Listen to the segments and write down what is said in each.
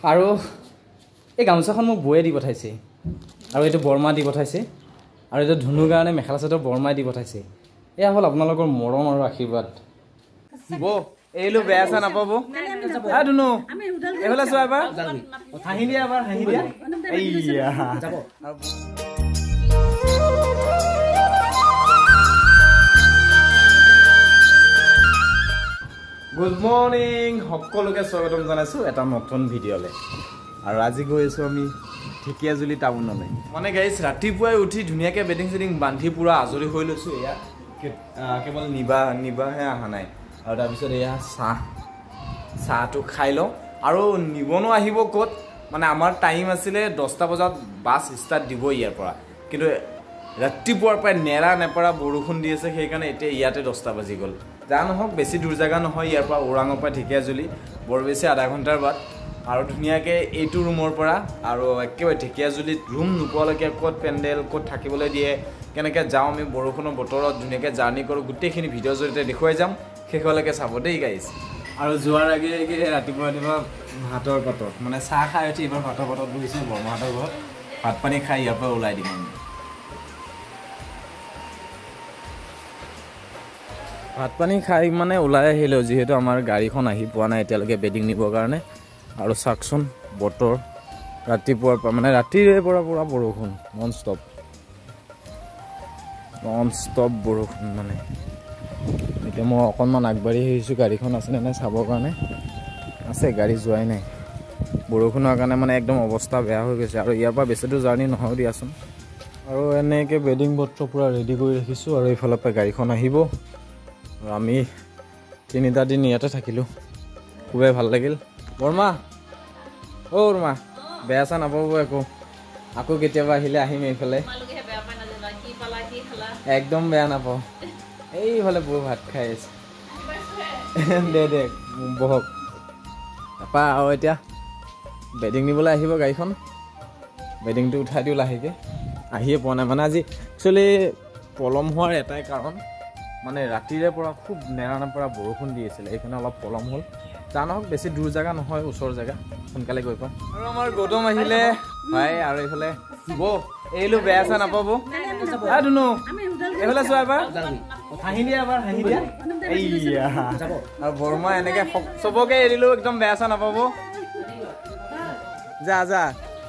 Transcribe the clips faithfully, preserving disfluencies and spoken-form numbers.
আৰু এই গামোচাখন মোক বৌয়ে দি পঠাইছে আৰু এইটো বৰমা দি পঠাইছে আৰু এইটো ধুনুৰ কাৰণে মেখেলা চাদৰ বৰমাই দি পঠাইছে এয়া হ'ল আপোনালোকৰ মৰম আৰু আশীৰ্বাদ বৌ এইলো বেয়া চা নাপাব আ ধুনু এইফালে চোৱা এবাৰ হাঁহি দিয়া এবাৰ হাঁহি দিয়া এইয়া যাব গুড মৰ্নিং সকলোকে স্বাগতম জনাইছোঁ এটা নতুন ভিডিঅ'লৈ আৰু আজি গৈ আছোঁ আমি ঢেকীয়াজুলি টাউনলৈ মানে গাইছ ৰাতিপুৱাই উঠি ধুনীয়াকৈ বেডিং চেডিং বান্ধি পূৰা আজৰি হৈ লৈছোঁ এয়া কেৱল নিবা নিবাহে অহা নাই আৰু তাৰপিছত এয়া চাহ চাহটো খাই লওঁ আৰু নিবনো আহিব ক'ত মানে আমাৰ টাইম আছিলে দহটা বজাত বাছ ষ্টাৰ্ট দিব ইয়াৰ পৰা কিন্তু ৰাতিপুৱাৰ পৰাই নেৰা নেপৰা বৰষুণ দি আছে সেইকাৰণে এতিয়া ইয়াতে দহটা বাজি গ'ল যা নহওক বেছি দূৰ জেগা নহয় ইয়াৰ পৰা ওৰাঙৰ পৰা ঢেকীয়াজুলি বৰ বেছি আধা ঘণ্টাৰ বাট আৰু ধুনীয়াকৈ এইটো ৰুমৰ পৰা আৰু একেবাৰে ঢেকীয়াজুলিত ৰুম নোপোৱালৈকে ক'ত পেণ্ডেল ক'ত থাকিবলৈ দিয়ে কেনেকৈ যাওঁ আমি বৰষুণৰ বতৰত ধুনীয়াকৈ জাৰ্ণি কৰোঁ গোটেইখিনি ভিডিঅ'ৰ জৰিয়তে দেখুৱাই যাম শেষলৈকে চাব দেই গাইছ আৰু যোৱাৰ আগে আগে ৰাতিপুৱা ৰাতিপুৱা ভাতৰ পাতত মানে চাহ খাই উঠি এইবাৰ ভাতৰ পাতত বহিছোঁ বৰমাহঁতৰ ঘৰত ভাত পানী খাই ইয়াৰ পৰা ওলাই দিম আমি ভাত পানী খাই মানে ওলাই আহিলোঁ যিহেতু আমাৰ গাড়ীখন আহি পোৱা নাই এতিয়ালৈকে বেডিং নিবৰ কাৰণে আৰু চাওকচোন বতৰ ৰাতিপুৱাৰ পৰা মানে ৰাতিৰে পৰা পূৰা বৰষুণ নন ষ্টপ নন ষ্টপ বৰষুণ মানে এতিয়া মই অকণমান আগবাঢ়ি আহিছোঁ গাড়ীখন আছেনে নাই চাবৰ কাৰণে আছে গাড়ী যোৱাই নাই বৰষুণৰ কাৰণে মানে একদম অৱস্থা বেয়া হৈ গৈছে আৰু ইয়াৰ পৰা বেছি দূৰ জাৰ্ণি নহয় দিয়াচোন আৰু এনেকৈ বেডিং পত্ৰ পূৰা ৰেডি কৰি ৰাখিছোঁ আৰু এইফালৰ পৰা গাড়ীখন আহিব আৰু আমি তিনিটা দিন ইয়াতে থাকিলোঁ খুবেই ভাল লাগিল বৰমা অ' বৰমা বেয়া চা নাপাব একো আকৌ কেতিয়াবা আহিলে আহিম এইফালে একদম বেয়া নাপাওঁ এইফালে বৌ ভাত খাই আছে দে দে বহক তাৰপৰা আৰু এতিয়া বেডিং নিবলৈ আহিব গাড়ীখন বেডিংটো উঠাই দিওঁ লাহেকৈ আহিয়ে পোৱা নাই মানে আজি একচুৱেলি পলম হোৱাৰ এটাই কাৰণ মানে ৰাতিৰে পৰা খুব নেৰা নেপৰা বৰষুণ দি আছিলে এইকাৰণে অলপ পলম হ'ল যা নহওক বেছি দূৰ জেগা নহয় ওচৰ জেগা সোনকালে গৈ পাম আৰু আমাৰ গৌতম আহিলে ভাই আৰু এইফালে বৌ এইলো বেয়া চা নাপাব আ ধুনু এইফালে চোৱা এবাৰ হাঁহি দিয়া এবাৰ হাঁহি দিয়া এইয়া যাব আৰু বৰমা এনেকৈ চবকে এৰিলোঁ একদম বেয়া চা নাপাব যা যা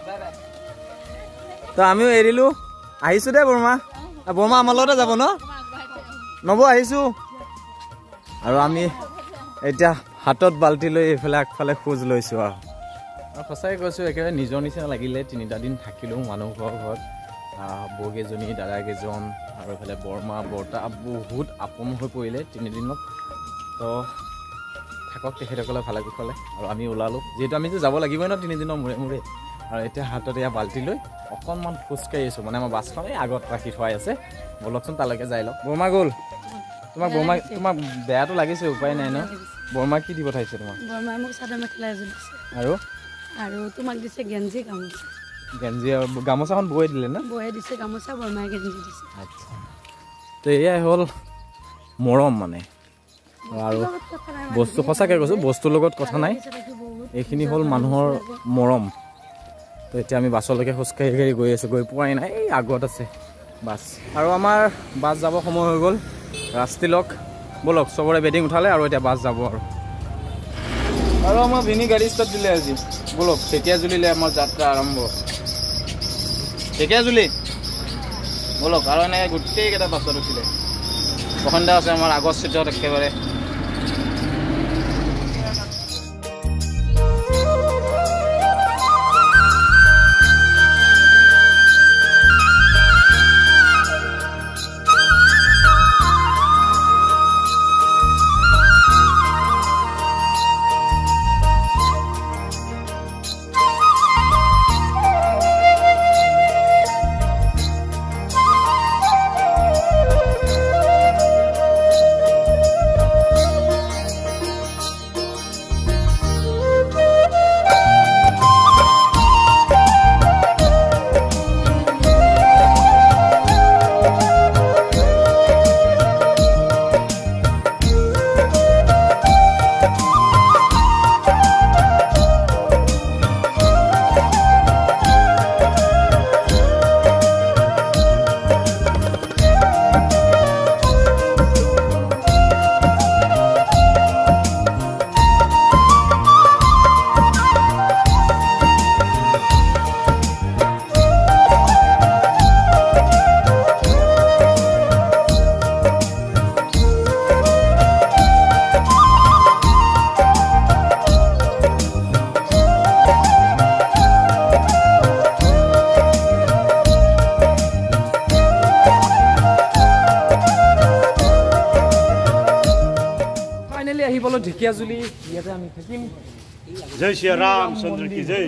তো আমিও এৰিলোঁ আহিছোঁ দে বৰমা বৰমা আমাৰ লগতে যাব ন নব আহিছোঁ আৰু আমি এতিয়া হাতত বাল্টি লৈ এইফালে আগফালে খোজ লৈছোঁ আৰু সঁচাকৈ কৈছোঁ একেবাৰে নিজৰ নিচিনা লাগিলে তিনিটা দিন থাকিলোঁ মানুহ ঘৰৰ ঘৰত বৌকেইজনী দাদাকেইজন আৰু এইফালে বৰমা বৰ্তা বহুত আপোন হৈ পৰিলে তিনিদিনত তো থাকক তেখেতসকলে ভালে কুশলে আৰু আমি ওলালোঁ যিহেতু আমিতো যাব লাগিবই ন তিনিদিনৰ মূৰে মূৰে আৰু এতিয়া হাতত এয়া বাল্টি লৈ অকণমান খোজকাঢ়ি আছোঁ মানে আমাৰ বাছখন এই আগত ৰাখি থোৱাই আছে ব'লকচোন তালৈকে যাই লওক বৰমা গ'ল তোমাক বৰমা তোমাক বেয়াটো লাগিছে উপায় নাই ন বৰমা কি দি পঠাইছে তোমাক বৰমাই মোক চাদৰ মেখেলা এযোৰ দিছে আৰু আৰু তোমাক দিছে গেঞ্জি গামোচা গেঞ্জি আৰু গামোচাখন বৈ দিলে ন বয়ে দিছে গামোচা বৰমাই গেঞ্জি দিছে আচ্ছা তো এয়াই হ'ল মৰম মানে আৰু বস্তু সঁচাকৈ কৈছোঁ বস্তুৰ লগত কথা নাই এইখিনি হ'ল মানুহৰ মৰম তো এতিয়া আমি বাছলৈকে খোজকাঢ়ি কাঢ়ি গৈ আছোঁ গৈ পোৱাই নাই এই আগত আছে বাছ আৰু আমাৰ বাছ যাব সময় হৈ গ'ল ৰাস্তিলক ব'লক চবৰে বেডিং উঠালে আৰু এতিয়া বাছ যাব আৰু আৰু আমাৰ ভিনি গাড়ী ষ্টাৰ্ট দিলে আজি ব'লক ঢেকীয়াজুলিলৈ আমাৰ যাত্ৰা আৰম্ভ ঢেকীয়াজুলি ব'লক আৰু এনেকৈ গোটেইকেইটা বাছত উঠিলে প্ৰসন্ন আছে আমাৰ আগৰ চিটত একেবাৰে সকলো ঢেকিয়াজুলি ইয়াতে আমি থাকিম জয় শ্ৰী ৰামচন্দ্ৰ কি জয়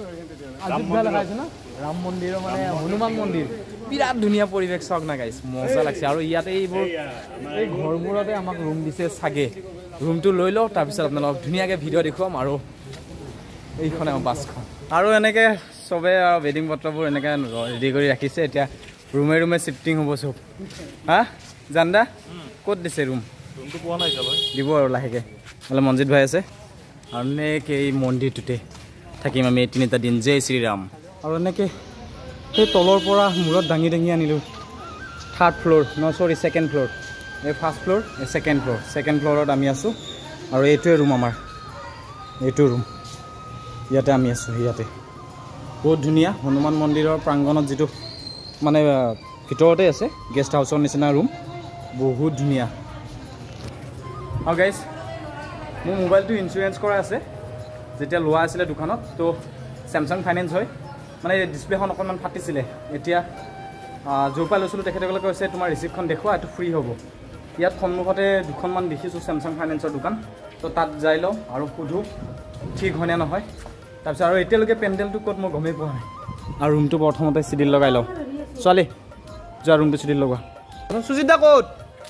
ৰাম মন্দিৰৰ মানে হনুমান মন্দিৰ বিৰাট ধুনীয়া পৰিৱেশ চাওক না গাইছ মজা লাগছে আৰু ইয়াতে এইবোৰ এই ঘৰবোৰতে আমাক ৰুম দিছে চাগে ৰুমটো লৈ লওঁ তাৰপিছত আপোনালোকক ধুনীয়াকৈ ভিডিঅ' দেখুৱাম আৰু এইখনে বাছখন আৰু এনেকৈ চবে আৰু ৱেডিং পত্ৰবোৰ এনেকৈ ৰেডি কৰি ৰাখিছে এতিয়া ৰুমে ৰুমে শ্বিফটিং হ'ব চব হা জানদা ক'ত দিছে ৰুম ৰুমটো পোৱা নাই চাবা দিব আৰু লাহেকৈ মানে মনজিত ভাই আছে আৰু এনেকৈ এই মন্দিৰটোতে থাকিম আমি এই তিনিটা দিন জয় শ্ৰীৰাম আৰু এনেকৈ সেই তলৰ পৰা মূৰত দাঙি দাঙি আনিলোঁ থাৰ্ড ফ্ল'ৰ ন চৰি ছেকেণ্ড ফ্ল'ৰ এই ফাৰ্ষ্ট ফ্ল'ৰ এই ছেকেণ্ড ফ্ল'ৰ ছেকেণ্ড ফ্ল'ৰত আমি আছোঁ আৰু এইটোৱে ৰুম আমাৰ এইটো ৰুম ইয়াতে আমি আছোঁ ইয়াতে বহুত ধুনীয়া হনুমান মন্দিৰৰ প্ৰাংগণত যিটো মানে ভিতৰতে আছে গেষ্ট হাউচৰ নিচিনা ৰুম বহুত ধুনীয়া আৰু গাইজ মোৰ মোবাইলটো ইঞ্চুৰেঞ্চ কৰা আছে যেতিয়া লোৱা আছিলে দোকানত তো চেমচাং ফাইনেন্স হয় মানে ডিছপ্লেখন অকণমান ফাটিছিলে এতিয়া য'ৰ পৰা লৈছিলোঁ তেখেতসকলে কৈছে তোমাৰ ৰিচিপ্টখন দেখুওৱা এইটো ফ্ৰী হ'ব ইয়াত সন্মুখতে দুখনমান দেখিছোঁ চেমচাং ফাইনেন্সৰ দোকান তো তাত যাই লওঁ আৰু সোধোঁ ঠিক হয়নে নহয় তাৰপিছত আৰু এতিয়ালৈকে পেণ্ডেলটো ক'ত মই গমেই পোৱা নাই আৰু ৰুমটো প্ৰথমতে চিডিল লগাই লওঁ ছোৱালী যোৱা ৰুমটো চিডিল লগোৱা সুজিতা ক'ত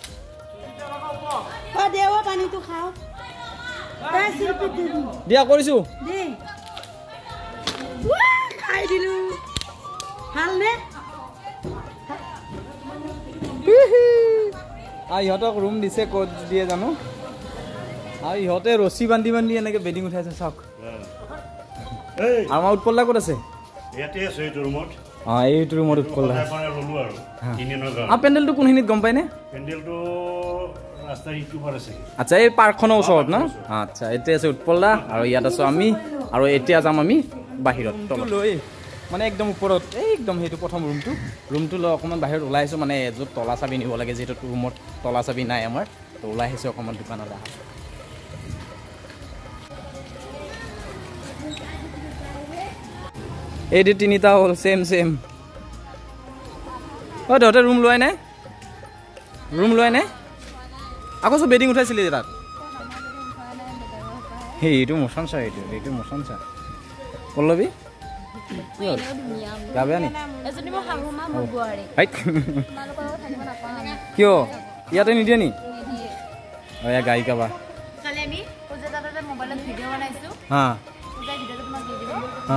দিয়া কৰিছোঁ ইহঁতক ৰুম দিছে ক'ত দিয়ে জানো আৰু ইহঁতে ৰছী বান্ধি বান্ধি এনেকৈ বেডিং উঠাইছে চাওক আমাৰ উৎপল দা ক'ত আছে অঁ এইটো ৰুমত উৎপল দা আৰু পেণ্ডেলটো কোনখিনিত গম পায়নে আচ্ছা এই পাৰ্কখনৰ ওচৰত ন আচ্ছা এতিয়া আছে উৎপল দা আৰু ইয়াত আছোঁ আমি আৰু এতিয়া যাম আমি বাহিৰত লৈ মানে একদম ওপৰত এই একদম সেইটো প্ৰথম ৰুমটো ৰুমটো লৈ অকণমান বাহিৰত ওলাই আহিছোঁ মানে য'ত তলা চাবি নিব লাগে যিহেতু ৰুমত তলা চাবি নাই আমাৰ তো ওলাই আহিছোঁ অকণমান দোকানত আহা এই দি তিনিটা হ'ল ছেম ছেম অঁ তহঁতে ৰুম লোৱাই নাই ৰুম লোৱাই নাই আকৌ চব বেডিং উঠাইছিলি তাত সেইটো মোচন চা এইটো এইটো মোচন চা পল্লৱী গা বেয়া নি কিয় ইয়াতে নিদিয়ে নি অঁ এয়া গায়িকা বা হা হা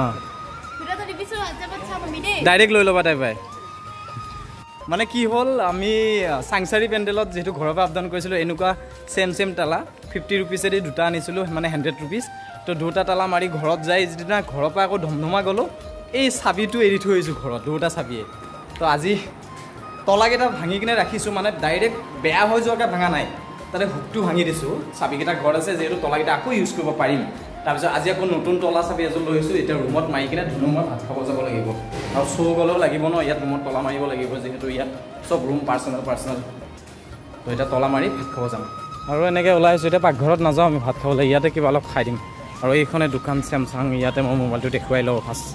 ডাইৰেক্ট লৈ ল'বা তাই পাই মানে কি হ'ল আমি চাংচাৰী পেণ্ডেলত যিহেতু ঘৰৰ পৰা আপডাউন কৰিছিলোঁ এনেকুৱা ছেম ছেম তালা ফিফটি ৰুপিছেদি দুটা আনিছিলোঁ মানে হাণ্ড্ৰেড ৰুপিজ তো দুটা তালা মাৰি ঘৰত যাই যিদিনা ঘৰৰ পৰা আকৌ ধমধমা গ'লোঁ এই চাবিটো এৰি থৈ আহিছোঁ ঘৰত দুটা চাবিয়ে তো আজি তলাকেইটা ভাঙি কিনে ৰাখিছোঁ মানে ডাইৰেক্ট বেয়া হৈ যোৱাকৈ ভাঙা নাই তাতে হুকটো ভাঙি দিছোঁ চাবিকেইটা ঘৰত আছে যিহেতু তলাকেইটা আকৌ ইউজ কৰিব পাৰিম তাৰপিছত আজি আকৌ নতুন তলা চাবি এযোৰ লৈ আহিছোঁ এতিয়া ৰুমত মাৰি কিনে ধুনুমত ভাত খাব যাব লাগিব আৰু শ্ব' গ'লেও লাগিব ন ইয়াত ৰুমত তলা মাৰিব লাগিব যিহেতু ইয়াত চব ৰুম পাৰ্চনেল পাৰ্চনেল তো এতিয়া তলা মাৰি ভাত খাব যাম আৰু এনেকৈ ওলাই আহিছোঁ এতিয়া পাকঘৰত নাযাওঁ আমি ভাত খাবলৈ ইয়াতে কিবা অলপ খাই দিম আৰু এইখনে দোকান চেমচাং ইয়াতে মই মোবাইলটো দেখুৱাই লওঁ ফাৰ্ষ্ট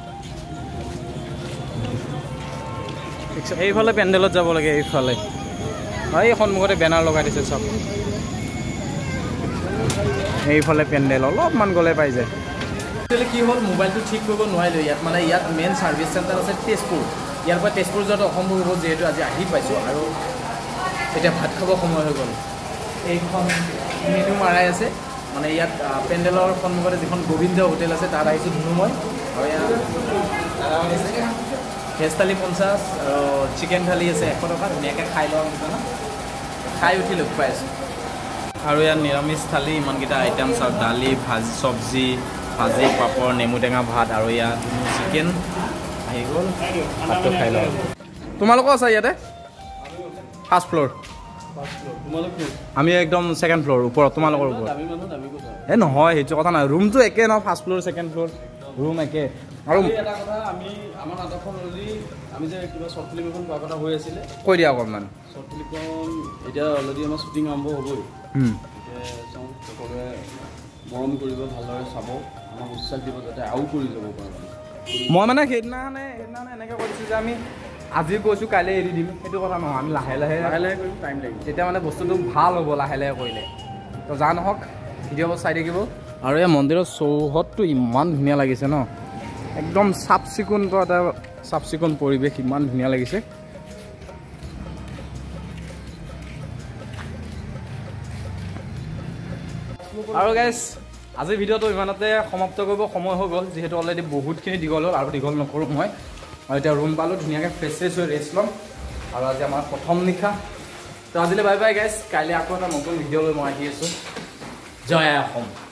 এইফালে পেণ্ডেলত যাব লাগে এইফালে এই সন্মুখতে বেনাৰ লগাই দিছে চব এইফালে পেণ্ডেল অলপমান গ'লে পাই যায় একচুৱেলি কি হ'ল মোবাইলটো ঠিক কৰিব নোৱাৰিলোঁ ইয়াত মানে ইয়াত মেইন ছাৰ্ভিচ চেণ্টাৰ আছে তেজপুৰ ইয়াৰ পৰা তেজপুৰ যোৱাটো অসম্ভৱ হ'ব যিহেতু আজি আহি পাইছোঁ আৰু এতিয়া ভাত খাব সময় হৈ গ'ল এইখন মেনু মাৰাই আছে মানে ইয়াত পেণ্ডেলৰ সন্মুখতে যিখন গোবিন্দ হোটেল আছে তাত আহিছোঁ ধুনু মই আৰু ইয়াত ভেজ থালি পঞ্চাছ আৰু চিকেন থালি আছে এশ টকা ধুনীয়াকৈ খাই লওঁ দোকানত খাই উঠি লগ পাই আছোঁ আৰু ইয়াত নিৰামিষ থালি ইমানকেইটা আইটেমছ আৰু দালি ভাজি চব্জি ভাজি পাপৰ নেমু টেঙা ভাত আৰু ইয়াত চিকেন আহি গ'ল ভাতটো খাই লওঁ তোমালোকৰ আছা ইয়াতে ফাৰ্ষ্ট ফ্ল'ৰ আমি একদম ছেকেণ্ড ফ্ল'ৰ ওপৰত তোমালোকৰ ওপৰত এই নহয় সেইটো কথা নাই ৰুমটো একে নহয় first floor second floor room একে আৰু এটা কথা আমি আমাৰ নাটকখন অলৰেডি আমি যে কিবা শ্বৰ্ট ফিল্ম এখন পোৱাৰ কথা হৈ আছিলে কৈ দিয়া অকণমান শ্বৰ্ট ফিল্মখন এতিয়া অলৰেডি আমাৰ শ্বুটিং আৰম্ভ হ'বই চাওঁ সকলোৱে মৰম কৰিব ভালদৰে চাব আমাক উৎসাহ দিব যাতে আৰু কৰি যাব পাৰোঁ মই মানে সেইদিনাখনে সেইদিনাখনে এনেকৈ কৰিছোঁ যে আমি আজি কৈছোঁ কাইলৈ এৰি দিম সেইটো কথা নহয় আমি লাহে লাহে লাহে লাহে কৰিম টাইম লাগিব তেতিয়া মানে বস্তুটো ভাল হ'ব লাহে লাহে কৰিলে তো তো যা নহওক ভিডিঅ'বোৰ চাই থাকিব আৰু এই মন্দিৰৰ চৌহদটো ইমান ধুনীয়া লাগিছে ন একদম চাফ চিকুণ এটা চাফ চিকুণ পৰিৱেশ ইমান ধুনীয়া লাগিছে আৰু গাইজ আজি ভিডিঅ'টো ইমানতে সমাপ্ত কৰিব সময় হৈ গ'ল যিহেতু অলৰেডি বহুতখিনি দীঘল হ'ল আৰু দীঘল নকৰোঁ মই আৰু এতিয়া ৰুম পালোঁ ধুনীয়াকৈ ফ্ৰেছ ফ্ৰেছ হৈ ৰেষ্ট ল'ম আৰু আজি আমাৰ প্ৰথম নিশা তো আজিলৈ বাই বাই গাইজ কাইলৈ আকৌ এটা নতুন ভিডিঅ' লৈ মই আহি আছোঁ জয় অসম